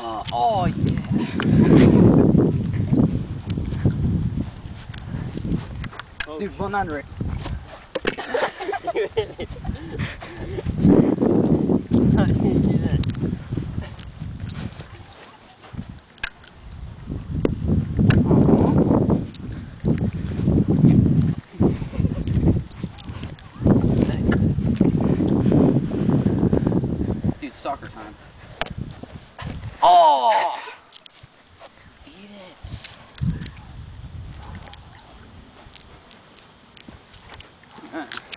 Oh yeah. Dude, one under it. You hit it. How can you do that? Dude, soccer time. Oh! Eat it.